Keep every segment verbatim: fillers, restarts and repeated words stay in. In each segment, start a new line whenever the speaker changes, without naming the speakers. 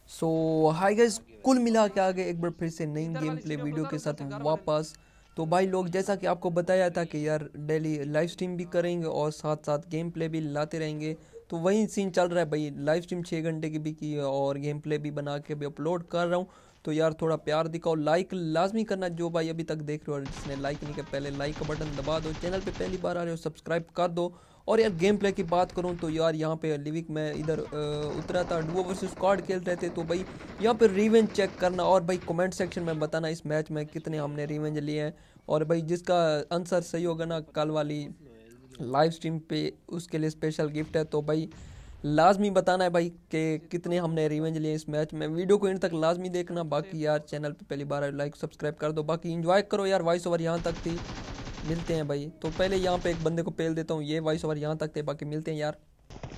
सो hi guys, कुल मिला के आ गए एक बार फिर से नई गेम प्ले वीडियो के साथ वापस। तो भाई लोग, जैसा कि आपको बताया था कि यार डेली लाइव स्ट्रीम भी करेंगे और साथ साथ गेम प्ले भी लाते रहेंगे। तो वही सीन चल रहा है भाई, लाइव स्ट्रीम छः घंटे की भी की है और गेम प्ले भी बना के भी अपलोड कर रहा हूँ। तो यार थोड़ा प्यार दिखाओ, लाइक लाजमी करना। जो भाई अभी तक देख रहे हो और जिसने लाइक नहीं किया, पहले लाइक का बटन दबा दो। चैनल पे पहली बार आ रहे हो सब्सक्राइब कर दो। और यार गेम प्ले की बात करूं तो यार यहाँ पे लिविक में इधर उतरा था, डुओ वर्सेस स्क्वाड खेल रहे थे। तो भाई यहाँ पे रिवेंज चेक करना और भाई कमेंट सेक्शन में बताना इस मैच में कितने हमने रिवेंज लिए हैं। और भाई जिसका आंसर सही होगा ना कल वाली लाइव स्ट्रीम पे, उसके लिए स्पेशल गिफ्ट है। तो भाई लाजमी बताना है भाई कि कितने हमने रिवेंज लिए इस मैच में। वीडियो को इन तक लाजमी देखना। बाकी यार चैनल पे पहली बार लाइक सब्सक्राइब कर दो। बाकी एंजॉय करो यार, वॉइस ओवर यहाँ तक थी। मिलते हैं भाई। तो पहले यहाँ पे एक बंदे को पेल देता हूँ, ये वॉइस ओवर यहाँ तक थे। बाकी मिलते हैं यार।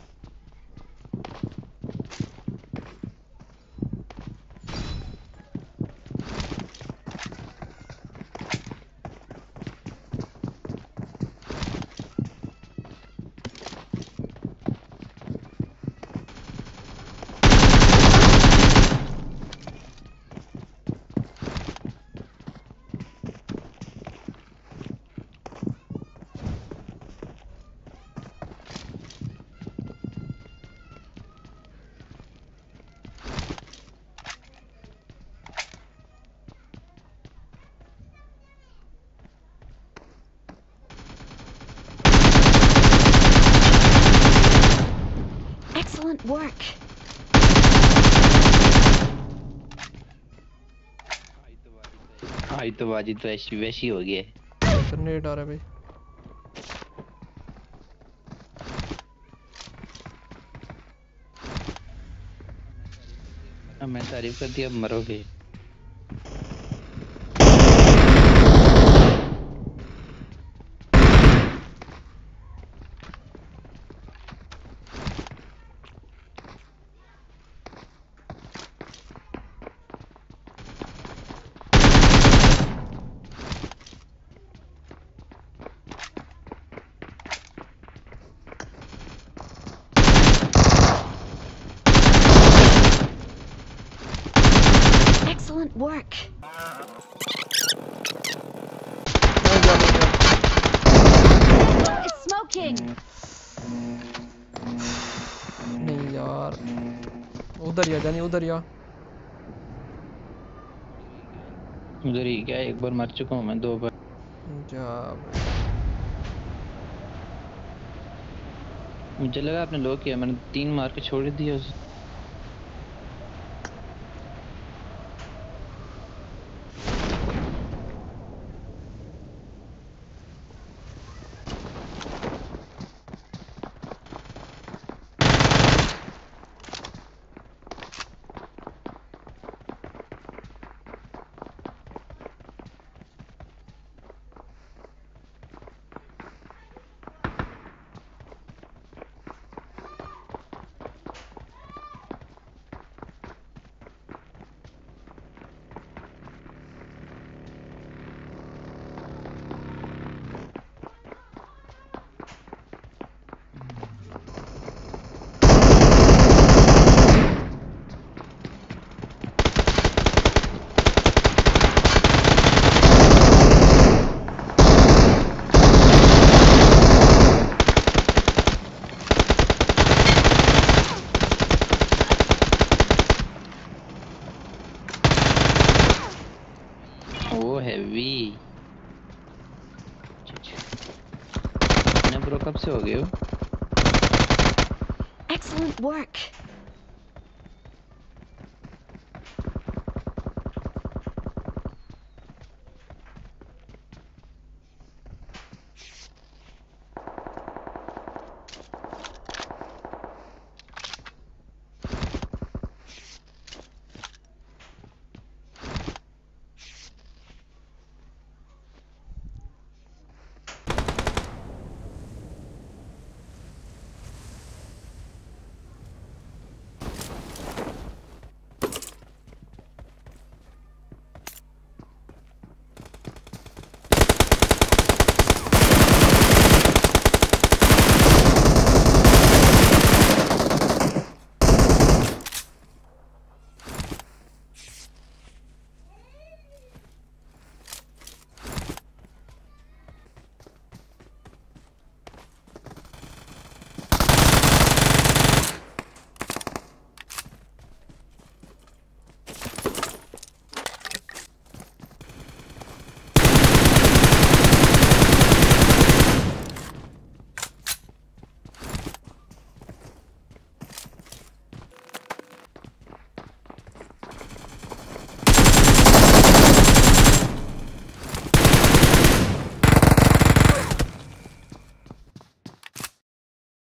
Excellent work.
आई तो बाजी तो ऐसी वैसी हो गई है।
नेट आ रहा है भाई।
अब मैं तारीफ कर दी, अब मरोगे।
Excellent work. It's smoking.
नहीं यार, उधर या जानी, उधर या
उधर ही क्या, एक बार मर चुका हूँ मैं, दो बार
जा।
मुझे लगा आपने लो किया, मैंने तीन मार के छोड़ दिया उसे। वो हैवी ना ब्रो, कब से हो गए हो?
Excellent work.